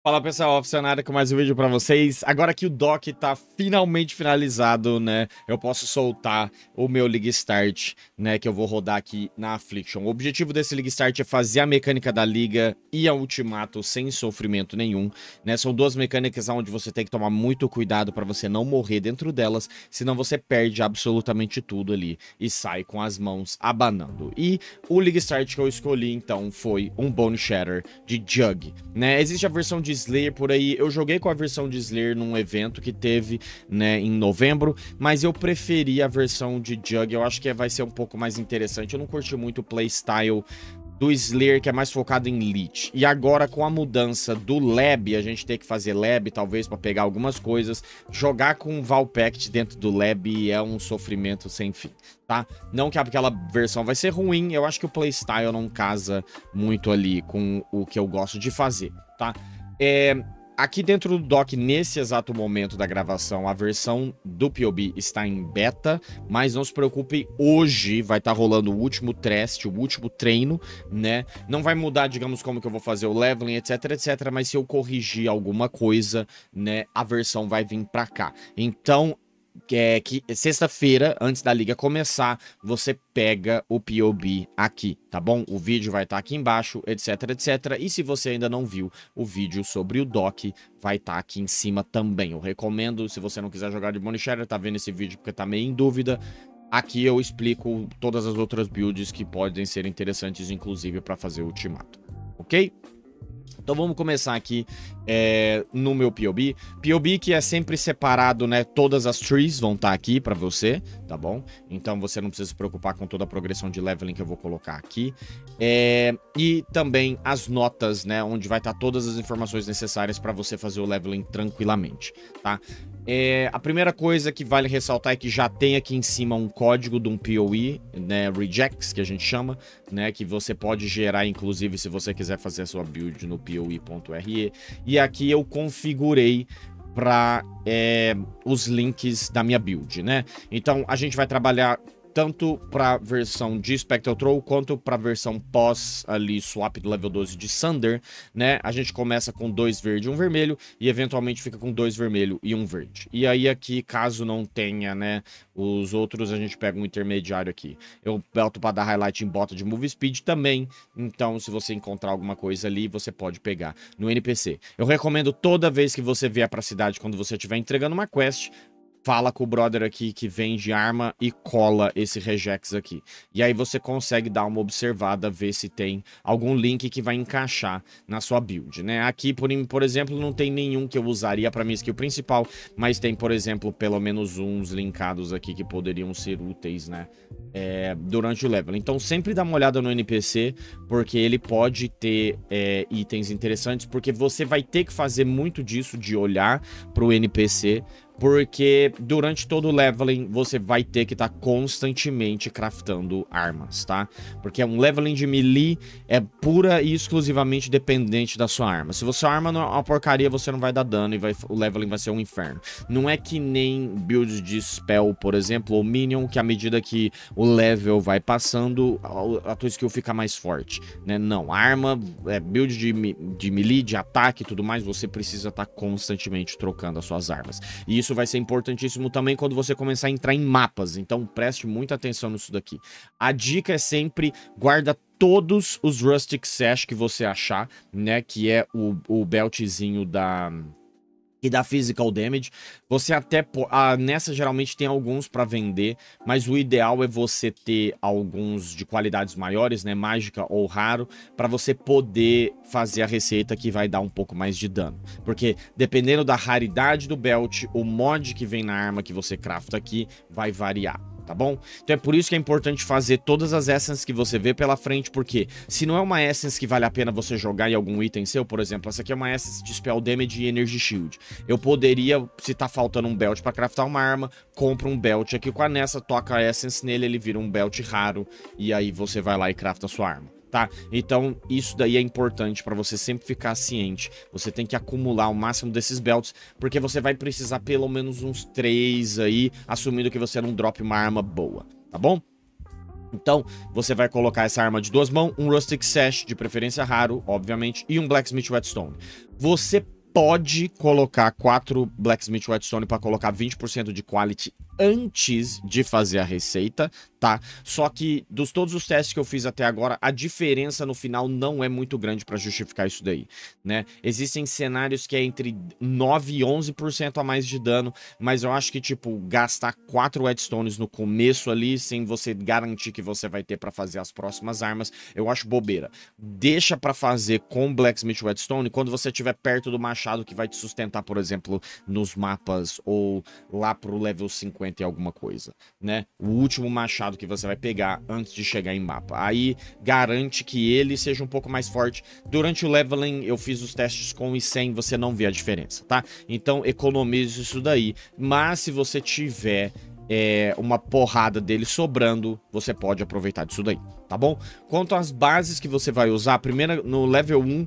Fala pessoal, Oficionário com mais um vídeo pra vocês. Agora que o dock tá finalmente finalizado, né, eu posso soltar o meu League Start, né, que eu vou rodar aqui na Affliction. O objetivo desse League Start é fazer a mecânica da liga e a Ultimato sem sofrimento nenhum, né. São duas mecânicas onde você tem que tomar muito cuidado pra você não morrer dentro delas, senão você perde absolutamente tudo ali e sai com as mãos abanando. E o League Start que eu escolhi então foi um Bone Shatter de Jug, né. Existe a versão de Slayer por aí, eu joguei com a versão de Slayer num evento que teve, né, em novembro, mas eu preferi a versão de Jug, eu acho que vai ser um pouco mais interessante. Eu não curti muito o playstyle do Slayer, que é mais focado em Lich. E agora com a mudança do Lab, a gente tem que fazer Lab, talvez, para pegar algumas coisas. Jogar com Valpact dentro do Lab é um sofrimento sem fim, tá? Não que aquela versão vai ser ruim, eu acho que o playstyle não casa muito ali com o que eu gosto de fazer, tá? Aqui dentro do dock, nesse exato momento da gravação, a versão do POB está em beta, mas não se preocupe, hoje vai estar rolando o último teste, o último treino, né? Não vai mudar, digamos, como que eu vou fazer o leveling, etc, etc, mas se eu corrigir alguma coisa, né, a versão vai vir pra cá. Então, que sexta-feira, antes da liga começar, você pega o POB aqui, tá bom? O vídeo vai estar aqui embaixo, etc, etc. E se você ainda não viu o vídeo sobre o dock, vai estar aqui em cima também. Eu recomendo, se você não quiser jogar de Bone Shatter, tá vendo esse vídeo porque tá meio em dúvida, aqui eu explico todas as outras builds que podem ser interessantes, inclusive para fazer o ultimato, ok? Então vamos começar aqui no meu POB. POB que é sempre separado, né? Todas as trees vão estar aqui para você, tá bom? Então você não precisa se preocupar com toda a progressão de leveling que eu vou colocar aqui. E também as notas, né? Onde vai estar todas as informações necessárias para você fazer o leveling tranquilamente, tá? A primeira coisa que vale ressaltar é que já tem aqui em cima um código de um POE, né, Rejects, que a gente chama, né, que você pode gerar, inclusive, se você quiser fazer a sua build no POE.re. E aqui eu configurei para os links da minha build, né? Então a gente vai trabalhar tanto para a versão de Spectral Troll, quanto para a versão pós ali swap do level 12 de Sunder, né? A gente começa com 2 verde e 1 vermelho, e eventualmente fica com 2 vermelho e 1 verde. E aí aqui, caso não tenha, né, os outros, a gente pega um intermediário aqui. Eu boto para dar highlight em bota de Move Speed também, então se você encontrar alguma coisa ali, você pode pegar no NPC. Eu recomendo toda vez que você vier para a cidade, quando você estiver entregando uma quest, fala com o brother aqui que vende arma e cola esse regex aqui. E aí você consegue dar uma observada, ver se tem algum link que vai encaixar na sua build, né? Aqui, por exemplo, não tem nenhum que eu usaria para minha skill principal, mas tem, por exemplo, pelo menos uns linkados aqui que poderiam ser úteis, né? Durante o level. Então sempre dá uma olhada no NPC, porque ele pode ter itens interessantes, porque você vai ter que fazer muito disso de olhar para o NPC, porque durante todo o leveling você vai ter que estar constantemente craftando armas, tá? Porque um leveling de melee é pura e exclusivamente dependente da sua arma. Se você arma uma porcaria, você não vai dar dano e o leveling vai ser um inferno. Não é que nem builds de spell, por exemplo, ou minion, que à medida que o level vai passando, a tua skill fica mais forte, né? Não, a arma, build de melee, de ataque e tudo mais, você precisa estar constantemente trocando as suas armas. E isso vai ser importantíssimo também quando você começar a entrar em mapas, então preste muita atenção nisso daqui. A dica é sempre guarda todos os Rustic Sash que você achar, né, que é o beltzinho e da Physical Damage. Você até nessa geralmente tem alguns para vender, mas o ideal é você ter alguns de qualidades maiores, né, mágica ou raro, para você poder fazer a receita que vai dar um pouco mais de dano, porque dependendo da raridade do belt, o mod que vem na arma que você crafta aqui vai variar, tá bom? Então é por isso que é importante fazer todas as essences que você vê pela frente, porque se não é uma essence que vale a pena você jogar em algum item seu, por exemplo, essa aqui é uma essence de Spell Damage e Energy Shield. Eu poderia, se tá faltando um belt pra craftar uma arma, compra um belt aqui com a Nessa, toca a essence nele, ele vira um belt raro, e aí você vai lá e crafta a sua arma, tá? Então isso daí é importante para você sempre ficar ciente. Você tem que acumular o máximo desses belts, porque você vai precisar pelo menos uns 3 aí, assumindo que você não drope uma arma boa, tá bom? Então, você vai colocar essa arma de 2 mãos, um Rustic Sash, de preferência raro, obviamente, e um Blacksmith Whetstone. Você pode colocar 4 Blacksmith Whetstone para colocar 20% de quality antes de fazer a receita, tá? Só que dos todos os testes que eu fiz até agora, a diferença no final não é muito grande para justificar isso daí, né? Existem cenários que é entre 9 e 11% a mais de dano, mas eu acho que, tipo, gastar 4 Whetstones no começo ali, sem você garantir que você vai ter para fazer as próximas armas, eu acho bobeira. Deixa para fazer com Blacksmith Whetstone quando você estiver perto do machado que vai te sustentar, por exemplo, nos mapas ou lá pro level 50 e alguma coisa, né? O último machado que você vai pegar antes de chegar em mapa. Aí garante que ele seja um pouco mais forte. Durante o leveling eu fiz os testes com e sem, você não vê a diferença, tá? Então economize isso daí. Mas se você tiver uma porrada dele sobrando, você pode aproveitar disso daí, tá bom? Quanto às bases que você vai usar, a primeira no level 1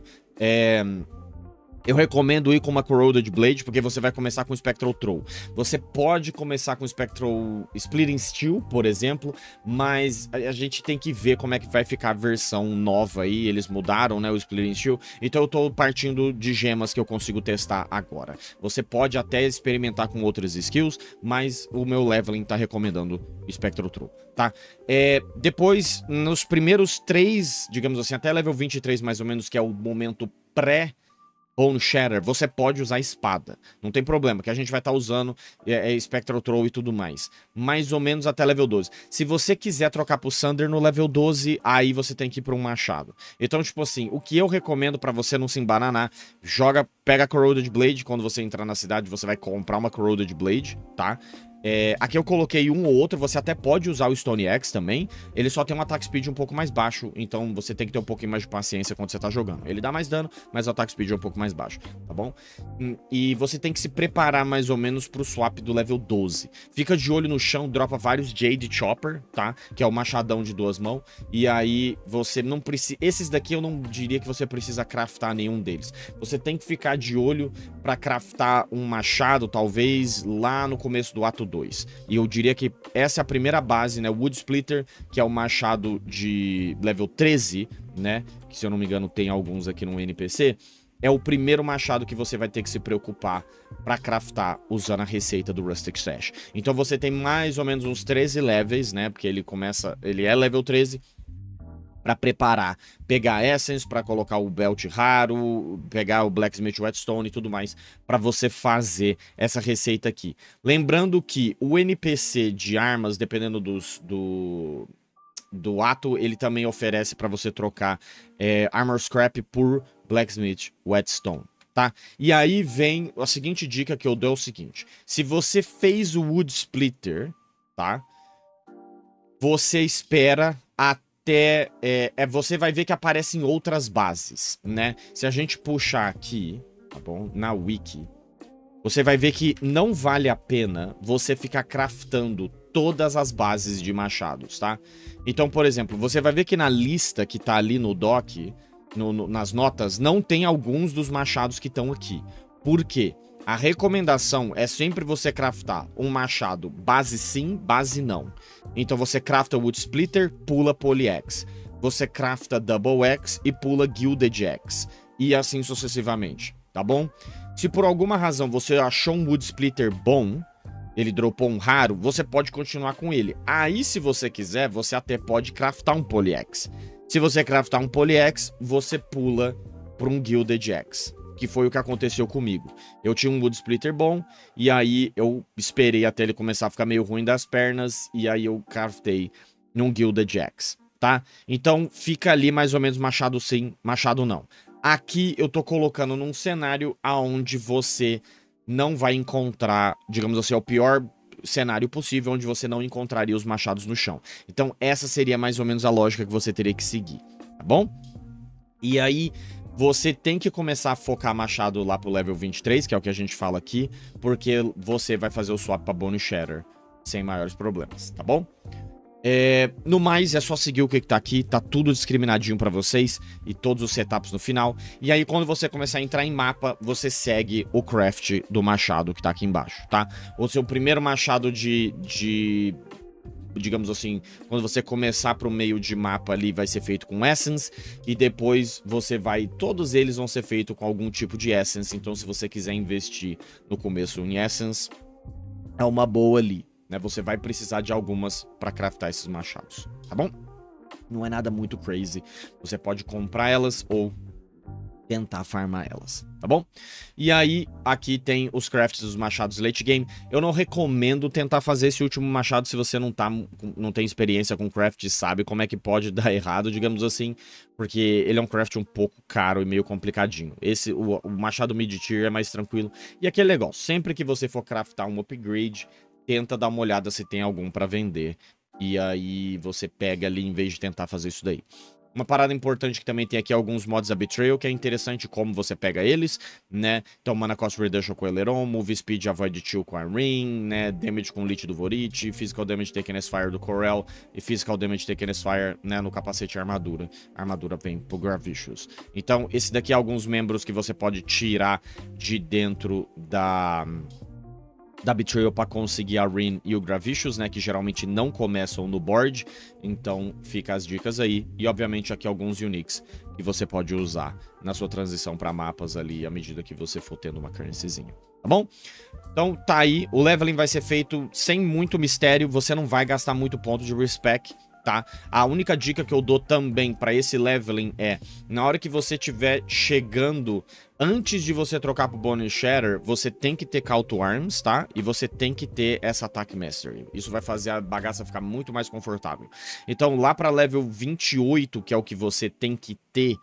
eu recomendo ir com uma Corroded Blade, porque você vai começar com Spectral Throw. Você pode começar com Spectral Splitting Steel, por exemplo, mas a gente tem que ver como é que vai ficar a versão nova aí. Eles mudaram, né, o Splitting Steel. Então eu tô partindo de gemas que eu consigo testar agora. Você pode até experimentar com outras skills, mas o meu leveling tá recomendando Spectral Throw, tá? Depois, nos primeiros 3, digamos assim, até level 23 mais ou menos, que é o momento Bone Shatter, você pode usar espada. Não tem problema, que a gente vai estar usando Spectral Throw e tudo mais. Mais ou menos até level 12. Se você quiser trocar pro Sunder no level 12, aí você tem que ir para um machado. Então, tipo assim, o que eu recomendo para você não se embananar, pega a Corroded Blade. Quando você entrar na cidade, você vai comprar uma Corroded Blade, tá? Aqui eu coloquei um ou outro, você até pode usar o Stone Axe também. Ele só tem um attack speed um pouco mais baixo, então você tem que ter um pouquinho mais de paciência quando você tá jogando. Ele dá mais dano, mas o attack speed é um pouco mais baixo, tá bom? E você tem que se preparar mais ou menos pro swap do level 12. Fica de olho no chão, dropa vários Jade Chopper, tá? Que é o machadão de 2 mãos. E aí você não precisa... Esses daqui eu não diria que você precisa craftar nenhum deles. Você tem que ficar de olho pra craftar um machado, talvez, lá no começo do ato 2. E eu diria que essa é a primeira base, né? O Wood Splitter, que é o machado de level 13, né? Que, se eu não me engano, tem alguns aqui no NPC. É o primeiro machado que você vai ter que se preocupar para craftar usando a receita do Rustic Sash. Então você tem mais ou menos uns 13 levels, né? Porque ele é level 13. Para preparar, pegar Essence, para colocar o Belt raro, pegar o Blacksmith Whetstone e tudo mais, para você fazer essa receita aqui. Lembrando que o NPC de armas, dependendo do ato, ele também oferece para você trocar Armor Scrap por Blacksmith Whetstone, tá? E aí vem a seguinte dica que eu dou, é o seguinte: se você fez o Wood Splitter, tá? Você espera você vai ver que aparecem outras bases, né? Se a gente puxar aqui, tá bom? Na wiki, você vai ver que não vale a pena você ficar craftando todas as bases de machados, tá? Então, por exemplo, você vai ver que na lista que tá ali no doc, nas notas, não tem alguns dos machados que estão aqui. Por quê? A recomendação é sempre você craftar um machado base sim, base não. Então você crafta Wood Splitter, pula Poly-Axe. Você crafta Double Axe e pula Gilded Axe. E assim sucessivamente, tá bom? Se por alguma razão você achou um Wood Splitter bom, ele dropou um raro, você pode continuar com ele. Aí, se você quiser, você até pode craftar um Poly-Axe. Se você craftar um Poly-Axe, você pula para um Gilded Axe, que foi o que aconteceu comigo. Eu tinha um Wood Splitter bom, e aí eu esperei até ele começar a ficar meio ruim das pernas, e aí eu craftei num Gilded Axe, tá? Então fica ali mais ou menos machado sim, machado não. Aqui eu tô colocando num cenário aonde você não vai encontrar, digamos assim, o pior cenário possível, onde você não encontraria os machados no chão. Então essa seria mais ou menos a lógica que você teria que seguir, tá bom? E aí você tem que começar a focar machado lá pro level 23, que é o que a gente fala aqui, porque você vai fazer o swap pra Bone Shatter sem maiores problemas, tá bom? No mais, é só seguir o que tá aqui, tá tudo discriminadinho pra vocês e todos os setups no final. E aí, quando você começar a entrar em mapa, você segue o craft do machado que tá aqui embaixo, tá? O seu primeiro machado de digamos assim, quando você começar pro meio de mapa ali, vai ser feito com Essence, e depois você vai, todos eles vão ser feitos com algum tipo de Essence, então se você quiser investir no começo em Essence, é uma boa ali, né? Você vai precisar de algumas para craftar esses machados, tá bom? Não é nada muito crazy, você pode comprar elas ou tentar farmar elas, tá bom? E aí, aqui tem os crafts dos machados late game. Eu não recomendo tentar fazer esse último machado se você não tem experiência com craft e sabe como é que pode dar errado, digamos assim, porque ele é um craft um pouco caro e meio complicadinho. O machado mid-tier é mais tranquilo. E aqui é legal, sempre que você for craftar um upgrade, tenta dar uma olhada se tem algum pra vender. E aí você pega ali em vez de tentar fazer isso daí. Uma parada importante que também tem aqui alguns mods da Betrayal, que é interessante como você pega eles, né? Então, Mana Cost Reduction com o Aileron, Move Speed Avoid Chill com a Ring, né? Damage com o Lich do Vorit, Physical Damage Taken as Fire do Corel e Physical Damage Taken as Fire, né? No capacete e armadura. A armadura vem pro Gravicious. Então, esse daqui é alguns membros que você pode tirar de dentro da Betrayal para conseguir a Rin e o Gravicious, né, que geralmente não começam no board, então fica as dicas aí, e obviamente aqui alguns uniques que você pode usar na sua transição para mapas ali, à medida que você for tendo uma currencyzinha, tá bom? Então tá aí, o leveling vai ser feito sem muito mistério, você não vai gastar muito ponto de respec, tá? A única dica que eu dou também para esse leveling é, na hora que você estiver chegando, antes de você trocar pro Bone Shatter, você tem que ter Call to Arms, tá? E você tem que ter essa Attack Mastery. Isso vai fazer a bagaça ficar muito mais confortável. Então, lá para level 28, que é o que você tem que ter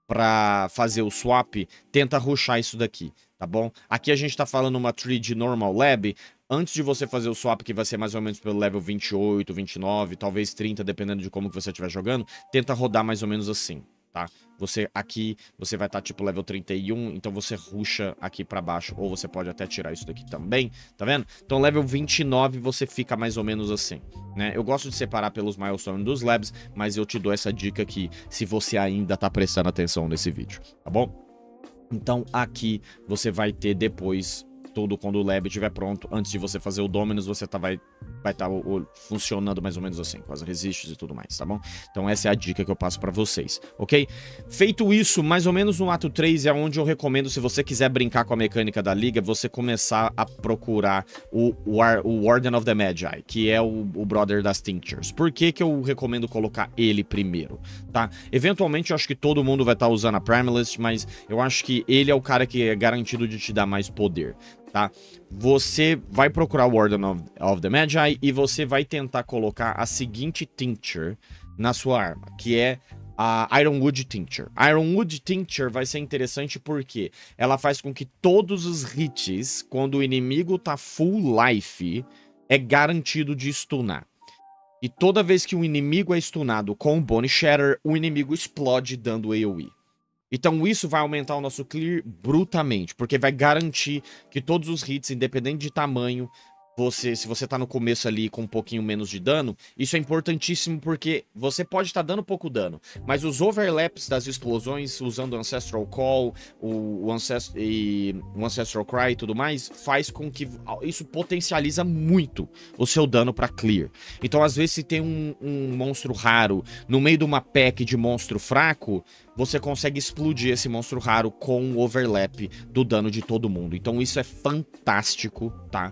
para fazer o swap, tenta rushar isso daqui, tá bom? Aqui a gente tá falando uma tree de Normal Lab. Antes de você fazer o swap, que vai ser mais ou menos pelo level 28, 29, talvez 30, dependendo de como que você estiver jogando, tenta rodar mais ou menos assim, tá? Aqui, você vai estar tipo level 31, então você rusha aqui pra baixo, ou você pode até tirar isso daqui também, tá vendo? Então level 29 você fica mais ou menos assim, né? Eu gosto de separar pelos milestones dos labs, mas eu te dou essa dica aqui, se você ainda tá prestando atenção nesse vídeo, tá bom? Então aqui você vai ter depois tudo quando o lab estiver pronto, antes de você fazer o Dominus, você vai estar funcionando mais ou menos assim, com as resists e tudo mais, tá bom? Então essa é a dica que eu passo pra vocês, ok? Feito isso, mais ou menos no ato 3 é onde eu recomendo, se você quiser brincar com a mecânica da liga, você começar a procurar o Warden of the Magi, que é o brother das Tinctures. Por que que eu recomendo colocar ele primeiro, tá? Eventualmente eu acho que todo mundo vai estar usando a Primalist, mas eu acho que ele é o cara que é garantido de te dar mais poder, tá? Você vai procurar o Warden of the Magi e você vai tentar colocar a seguinte Tincture na sua arma, que é a Ironwood Tincture. A Ironwood Tincture vai ser interessante porque ela faz com que todos os hits, quando o inimigo tá full life, é garantido de stunar. E toda vez que o inimigo é stunado com o Bone Shatter, o inimigo explode dando AoE. Então isso vai aumentar o nosso clear brutamente, porque vai garantir que todos os hits, independente de tamanho, se você tá no começo ali com um pouquinho menos de dano, isso é importantíssimo porque você pode estar dando pouco dano, mas os overlaps das explosões, usando o Ancestral Call, o Ancestral Cry e tudo mais, faz com que isso potencializa muito o seu dano pra clear. Então às vezes se tem um monstro raro no meio de uma pack de monstro fraco, você consegue explodir esse monstro raro com o overlap do dano de todo mundo. Então isso é fantástico, tá?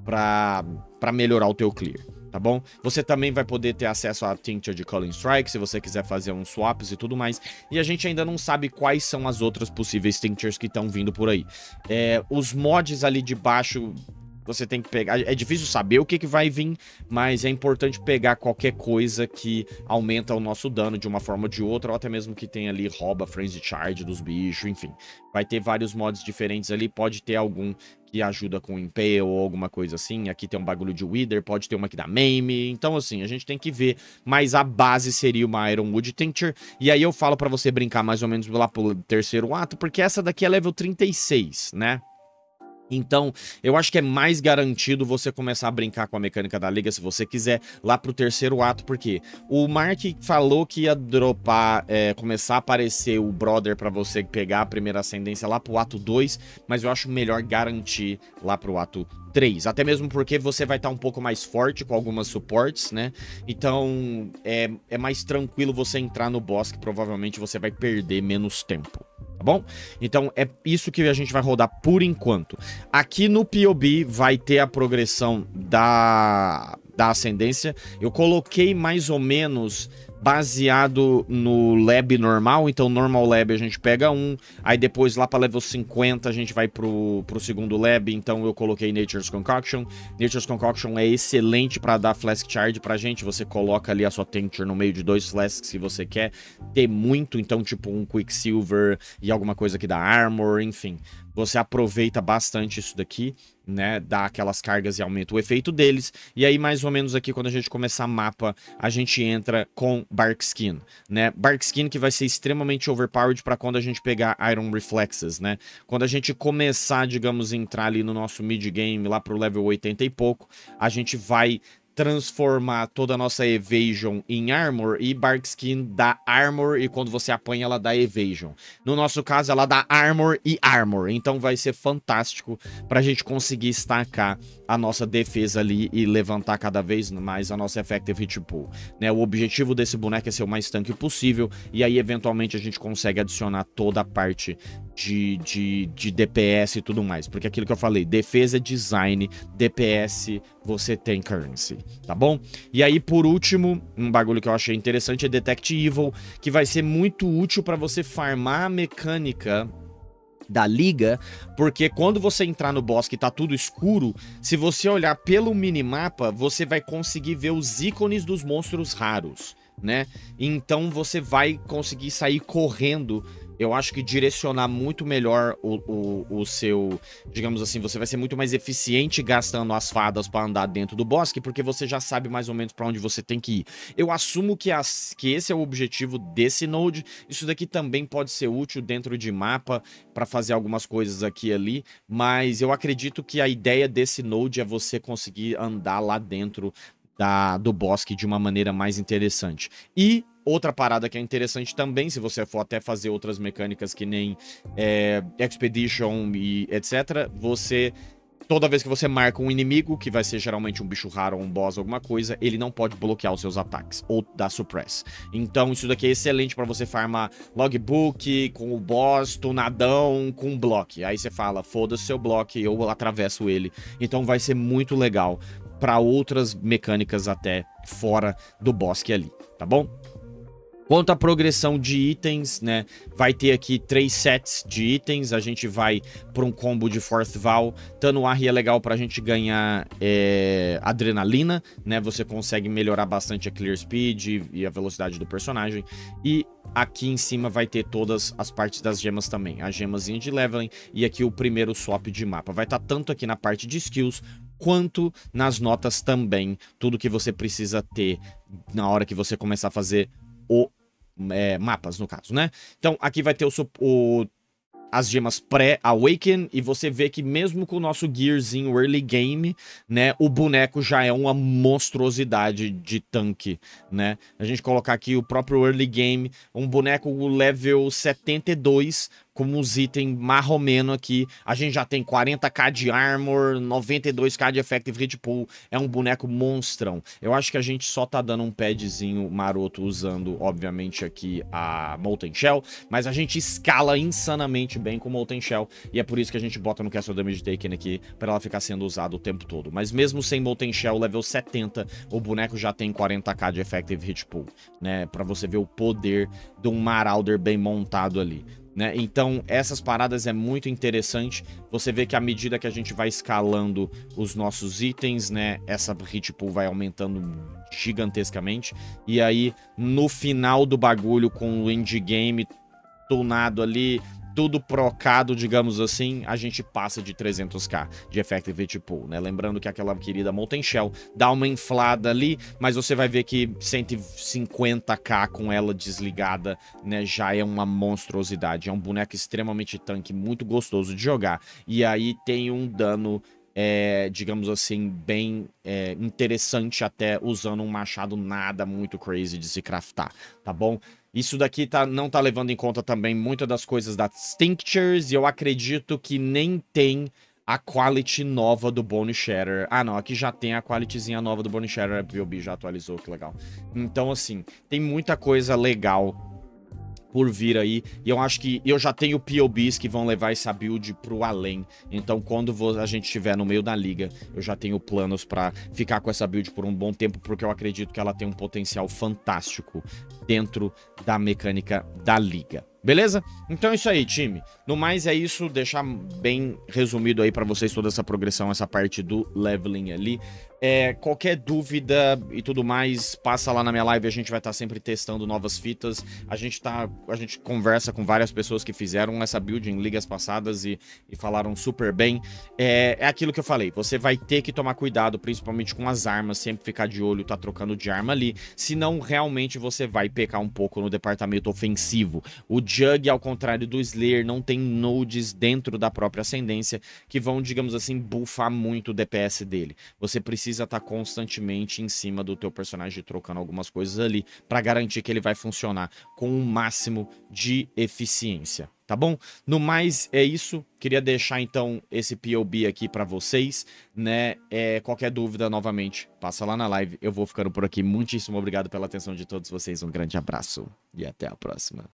Pra melhorar o teu clear, tá bom? Você também vai poder ter acesso à Tincture de Culling Strike, se você quiser fazer uns swaps e tudo mais. E a gente ainda não sabe quais são as outras possíveis Tinctures que estão vindo por aí. Os mods ali de baixo, você tem que pegar... É difícil saber o que vai vir, mas é importante pegar qualquer coisa que aumenta o nosso dano de uma forma ou de outra, ou até mesmo que tem ali, rouba Frenzy Charge dos bichos, enfim. Vai ter vários mods diferentes ali, pode ter algum que ajuda com Impale ou alguma coisa assim. Aqui tem um bagulho de Wither, pode ter uma aqui da Maime. Então, assim, a gente tem que ver. Mas a base seria uma Ironwood Tincture. E aí eu falo pra você brincar mais ou menos lá pro terceiro ato, porque essa daqui é level 36, né? Então, eu acho que é mais garantido você começar a brincar com a mecânica da liga, se você quiser, lá pro terceiro ato, porque o Mark falou que ia dropar, começar a aparecer o Brother pra você pegar a primeira ascendência lá pro ato 2, mas eu acho melhor garantir lá pro ato 3, até mesmo porque você vai estar um pouco mais forte com algumas suportes, né? Então, é mais tranquilo você entrar no boss, que provavelmente você vai perder menos tempo. Tá bom? Então é isso que a gente vai rodar por enquanto. Aqui no POB vai ter a progressão da ascendência. Eu coloquei mais ou menos baseado no lab normal. Então normal lab a gente pega um, aí depois lá para level 50 a gente vai pro segundo lab. Então eu coloquei Nature's Concoction. Nature's Concoction é excelente para dar Flask Charge pra gente. Você coloca ali a sua Tincture no meio de 2 Flasks se você quer ter muito. Então tipo um Quicksilver e alguma coisa que dá Armor, enfim. Você aproveita bastante isso daqui, né? Dá aquelas cargas e aumenta o efeito deles. E aí, mais ou menos aqui, quando a gente começar mapa, a gente entra com Bark Skin, né? Bark Skin que vai ser extremamente overpowered para quando a gente pegar Iron Reflexes, né? Quando a gente começar, digamos, entrar ali no nosso mid-game, lá pro level 80 e pouco, a gente vai transformar toda a nossa Evasion em Armor, e Bark Skin dá Armor, e quando você apanha ela dá Evasion. No nosso caso ela dá Armor e Armor, então vai ser fantástico pra gente conseguir estacar a nossa defesa ali e levantar cada vez mais a nossa Effective Hit Pool, né? O objetivo desse boneco é ser o mais tanque possível, e aí eventualmente a gente consegue adicionar toda a parte de DPS e tudo mais, porque aquilo que eu falei, defesa é design, DPS você tem currency, tá bom? E aí, por último, um bagulho que eu achei interessante é Detect Evil, que vai ser muito útil para você farmar a mecânica da liga, porque quando você entrar no boss que tá tudo escuro, se você olhar pelo minimapa, você vai conseguir ver os ícones dos monstros raros, né? Então você vai conseguir sair correndo. Eu acho que direcionar muito melhor o seu, digamos assim, você vai ser muito mais eficiente gastando as fadas para andar dentro do bosque, porque você já sabe mais ou menos para onde você tem que ir. Eu assumo que esse é o objetivo desse node. Isso daqui também pode ser útil dentro de mapa para fazer algumas coisas aqui e ali, mas eu acredito que a ideia desse node é você conseguir andar lá dentro do bosque de uma maneira mais interessante. E outra parada que é interessante também, se você for até fazer outras mecânicas que nem Expedition e etc, toda vez que você marca um inimigo, que vai ser geralmente um bicho raro ou um boss, alguma coisa, ele não pode bloquear os seus ataques ou dar suppress. Então isso daqui é excelente para você farmar logbook com o boss, tunadão com block. Aí você fala, foda-se seu block, eu atravesso ele. Então vai ser muito legal para outras mecânicas até fora do bosque ali, tá bom? Quanto à progressão de itens, né, vai ter aqui 3 sets de itens, a gente vai para um combo de Fourth Vow. Tanuari é legal para a gente ganhar adrenalina, né, você consegue melhorar bastante a clear speed e a velocidade do personagem. E aqui em cima vai ter todas as partes das gemas também, a gemazinha de leveling e aqui o primeiro swap de mapa. Vai estar tanto aqui na parte de skills, quanto nas notas também, tudo que você precisa ter na hora que você começar a fazer mapas, no caso, né? Então, aqui vai ter as gemas pré-Awaken, e você vê que mesmo com o nosso Gearzinho early game, né, o boneco já é uma monstruosidade de tanque, né? A gente colocar aqui o próprio early game, um boneco level 72, com os itens marromeno aqui, a gente já tem 40k de armor, 92k de effective hit pool, é um boneco monstrão. Eu acho que a gente só tá dando um padzinho maroto usando, obviamente, aqui a Molten Shell, mas a gente escala insanamente bem com Molten Shell, e é por isso que a gente bota no Castle Damage Taken aqui, para ela ficar sendo usada o tempo todo. Mas mesmo sem Molten Shell, level 70, o boneco já tem 40k de effective hit pool, né, pra você ver o poder de um Marauder bem montado ali, né? Então essas paradas é muito interessante. Você vê que à medida que a gente vai escalando os nossos itens, né, essa hit pool vai aumentando gigantescamente. E aí no final do bagulho, com o endgame tunado ali, tudo procado, digamos assim, a gente passa de 300k de Effective Hit Pool, né? Lembrando que aquela querida Molten Shell dá uma inflada ali, mas você vai ver que 150k com ela desligada, né, já é uma monstruosidade. É um boneco extremamente tanque, muito gostoso de jogar. E aí tem um dano, digamos assim, bem interessante até usando um machado nada muito crazy de se craftar, tá bom? Isso daqui não tá levando em conta também muitas das coisas das Tinctures, e eu acredito que nem tem a quality nova do Bone Shatter. Ah, não, aqui já tem a qualityzinha nova do Bone Shatter, a POB já atualizou, que legal. Então, assim, tem muita coisa legal por vir aí, e eu acho que eu já tenho POBs que vão levar essa build pro além, então quando a gente estiver no meio da liga, eu já tenho planos pra ficar com essa build por um bom tempo, porque eu acredito que ela tem um potencial fantástico dentro da mecânica da liga. Beleza? Então é isso aí, time. No mais é isso, deixar bem resumido aí pra vocês toda essa progressão, essa parte do leveling ali. Qualquer dúvida e tudo mais, passa lá na minha live, a gente vai estar sempre testando novas fitas. A gente conversa com várias pessoas que fizeram essa build em ligas passadas e falaram super bem. É aquilo que eu falei, você vai ter que tomar cuidado, principalmente com as armas, sempre ficar de olho, tá trocando de arma ali, senão realmente você vai pecar um pouco no departamento ofensivo. O Jug, ao contrário do Slayer, não tem nodes dentro da própria ascendência que vão, digamos assim, buffar muito o DPS dele. Você precisa estar constantemente em cima do teu personagem trocando algumas coisas ali para garantir que ele vai funcionar com o máximo de eficiência, tá bom? No mais, é isso. Queria deixar, então, esse POB aqui para vocês, né? Qualquer dúvida, novamente, passa lá na live. Eu vou ficando por aqui. Muitíssimo obrigado pela atenção de todos vocês. Um grande abraço e até a próxima.